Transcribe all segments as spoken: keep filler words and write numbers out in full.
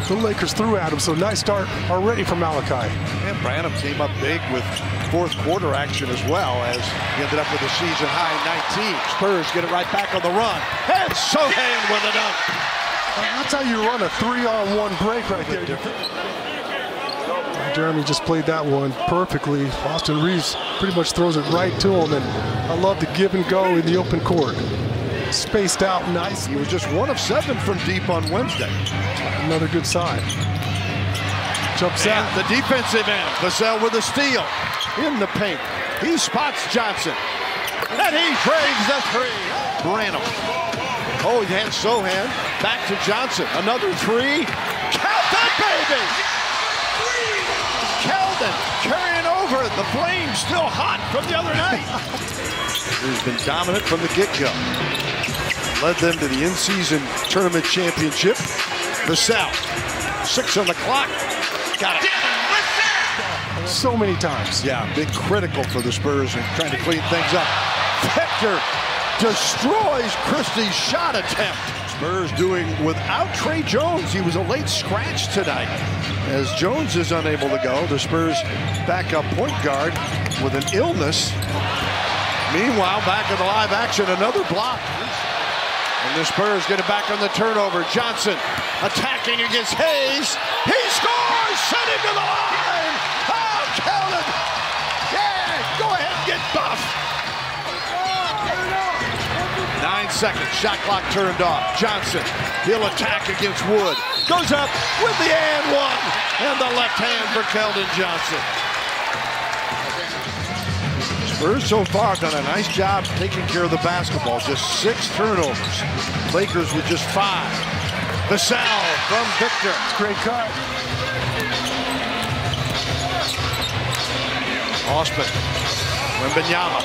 The Lakers threw at him, so nice start already from Malachi. And Branham came up big with fourth quarter action as well, as he ended up with a season high nineteen. Spurs get it right back on the run. And Sochan with a dunk. That's how you run a three-on-one break right there. Jeremy just played that one perfectly. Austin Reaves pretty much throws it right to him, and I love the give and go in the open court. Spaced out nice. He was just one of seven from deep on Wednesday. Another good sign. Jumps and out. The defensive end. Vassell with a steal in the paint. He spots Johnson. And he drains the three. Branham. Oh, he had Sochan. Back to Johnson. Another three. Count that baby! Keldon carrying over. The Flames still hot from the other night. He's been dominant from the get-go. Led them to the in-season tournament championship. Vassell, six on the clock. Got it. So many times. Yeah, been critical for the Spurs and trying to clean things up. Victor destroys Christie's shot attempt. Spurs doing without Tre Jones. He was a late scratch tonight. As Jones is unable to go, the Spurs backup point guard with an illness. Meanwhile, back in the live action, another block. And the Spurs get it back on the turnover. Johnson attacking against Hayes. He scores! Send him to the line! Oh, Keldon! Yeah, go ahead and get buff. Nine seconds, shot clock turned off. Johnson, he'll attack against Wood. Goes up with the and one. And the left hand for Keldon Johnson. Spurs so far done a nice job taking care of the basketball. Just six turnovers. Lakers with just five. Vassell from Victor. Great cut. Osman. Wembanyama.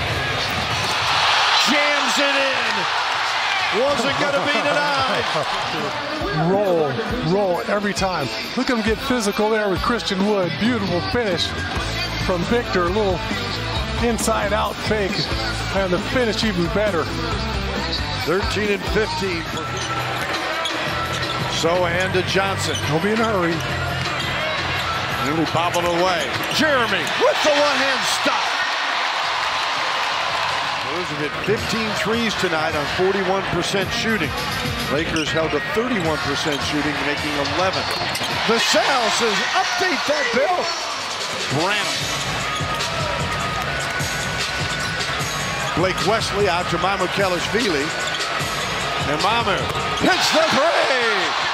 Jams it in. Wasn't going to be denied. Roll, roll every time. Look at him get physical there with Christian Wood. Beautiful finish from Victor. A little inside-out fake, and the finish even better. thirteen and fifteen. Sochan to Johnson. Don't be in a hurry. Nearly bobbled away. Jeremy with the one-hand stop. Spurs have hit fifteen threes tonight on forty-one percent shooting. Lakers held to thirty-one percent shooting, making eleven. Vassell says, update that bill. Branham. Blake Wesley out to Mamu Kelishvili. And Mamu hits the three.